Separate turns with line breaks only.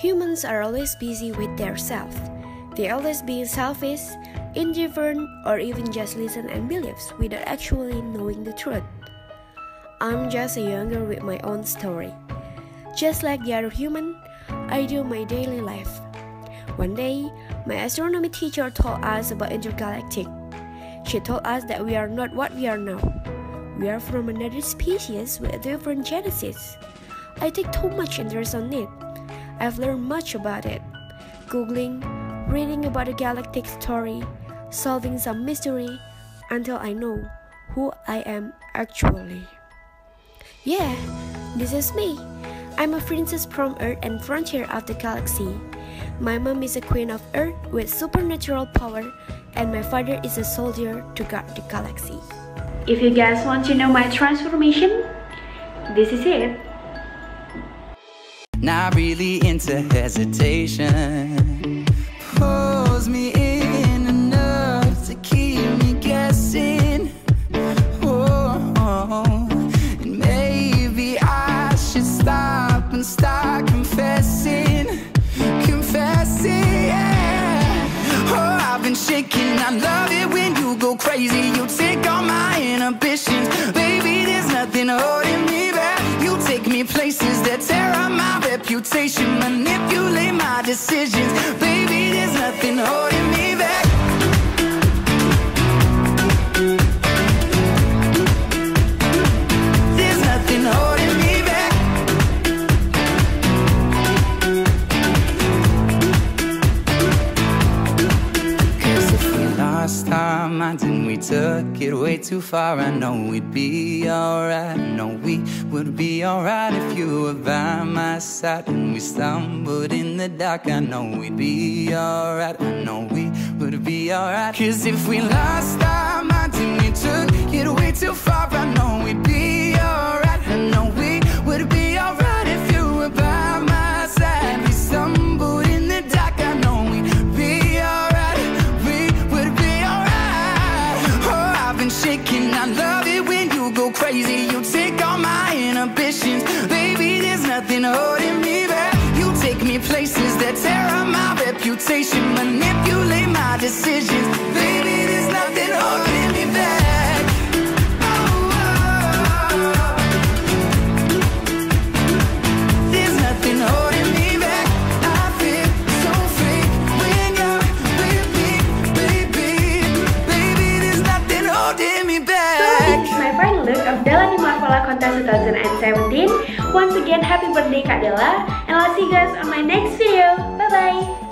Humans are always busy with their self. They always being selfish, indifferent, or even just listen and beliefs without actually knowing the truth. I'm just a younger with my own story. Just like the other human, I do my daily life. One day, my astronomy teacher told us about intergalactic. She told us that we are not what we are now. We are from another species with a different genesis. I take too much interest on it. I've learned much about it. Googling, reading about the galactic story, solving some mystery, until I know who I am actually. Yeah, this is me. I'm a princess from Earth&Frontier of the galaxy. My mom is a queen of Earth with supernatural power, and my father is a soldier to guard the galaxy.
If you guys want to know my transformation, this is it.
Not really into hesitation. Pulls me in enough to keep me guessing. And maybe I should stop and start confessing. Yeah. Oh, I've been shaking. I love it when you go crazy. You take all my inhibitions. Baby, there's nothing holding me back. You take me places that tear up my reputation, manipulate my decisions. Baby, there's nothing holding me back. There's nothing holding me back. Cause if we lost our minds and we took it way too far, I know we'd be alright. I know we would be alright if you were by my side. And we stumbled in the dark, I know we'd be alright. I know we would be alright. Cause if we lost our minds and we took it way too far, I know we'd be alright. I know we would be alright if you were by my side. We stumbled in the dark, I know we'd be alright. We would be alright. Oh, I've been shaking. I love it when you go crazy. You take all my inhibitions. Baby, there's nothing holding me back. You take me places that tear up my reputation, manipulate my decisions. Baby, there's nothing holding me back. There's nothing holding me back. I feel so free when you're with me, baby. Baby, there's nothing holding me back.
So this is my final look of Della di Marvella Contest 2017. Once again, happy birthday Kak Della, and I'll see you guys on my next video. Bye bye.